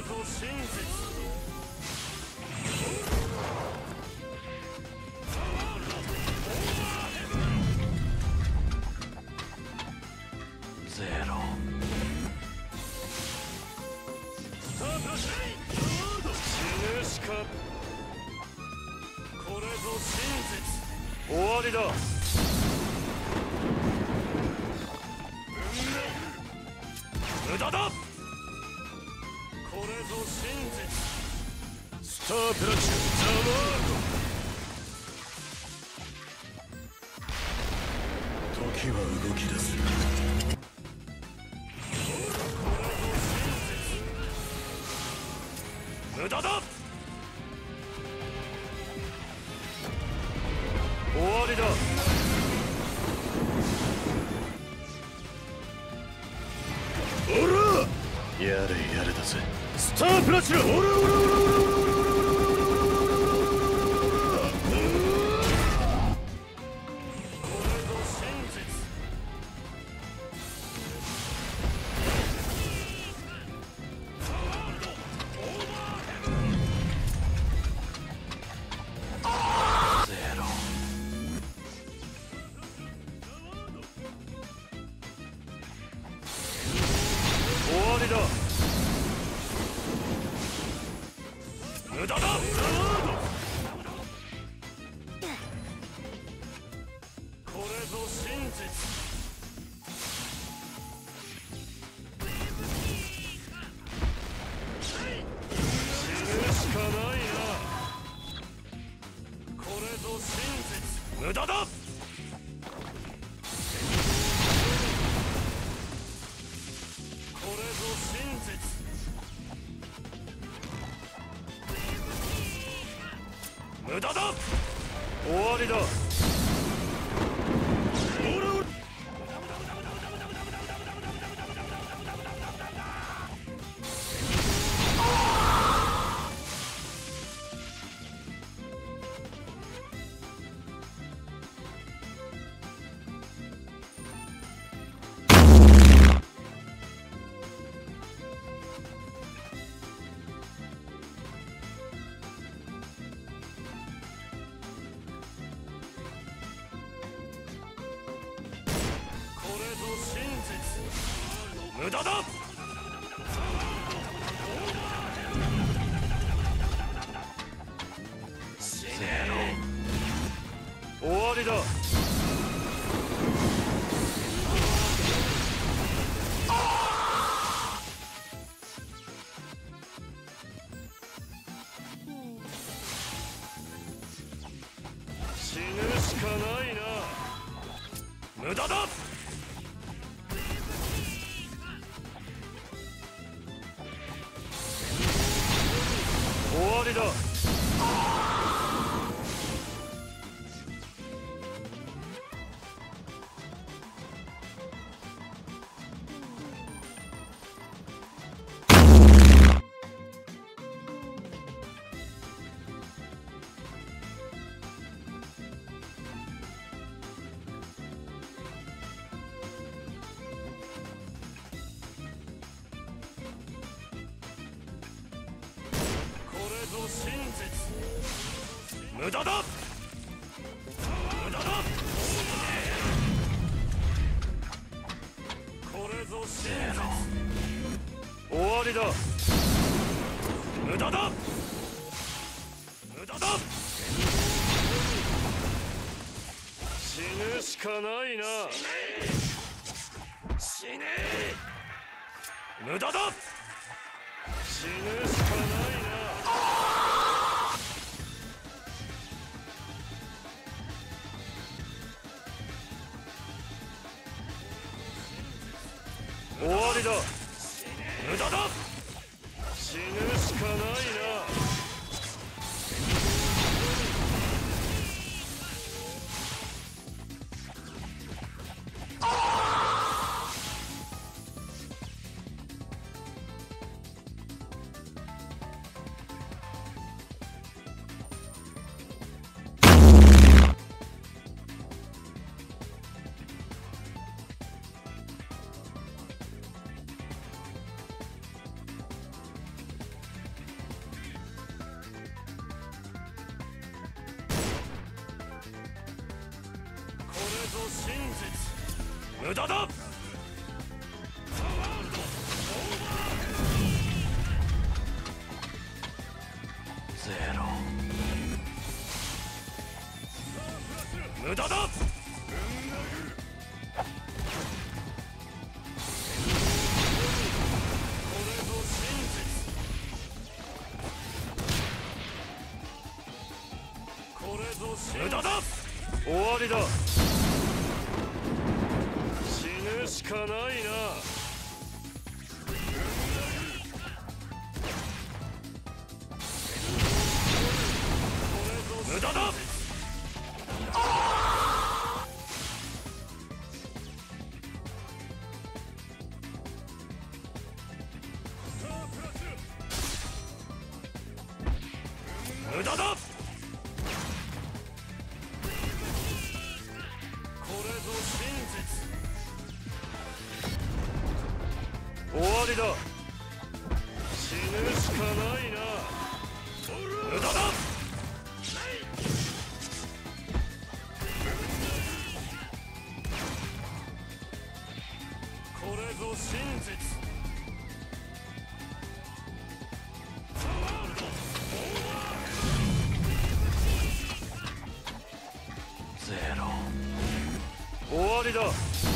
ぞ真実。ゼロ。スタートし死ぬしか。これぞ真実。終わりだ。無駄だ。これぞ真実。スタープラチナザワールド。時は動き出す。無駄だ。終わりだ。おらやれやれだぜ。スタープラチナ。おらおらおらおらおらおら無駄だ。これぞ真実。死ぬしかないな。これぞ真実。無駄だ。これぞ真実。無駄だ。終わりだ。無駄だ。死ねろ。終わりだ。死ぬしかないな。無駄だ。終わりだ。真実。無駄だ。無駄だ。これぞ真実。終わりだ。無駄だ。無駄だ。死ぬしかないな。死ねえ。無駄だ。死ぬしかないな。終わりだ。無駄だ。死ぬしかないな。 ぞ真実。無駄だ。ゼロ。無駄だ。無駄だ。終わりだ。死ぬしかないな。無駄だ。無駄だ。終わりだ。死ぬしかないな。無駄だ。これぞ真実。ゼロ。終わりだ。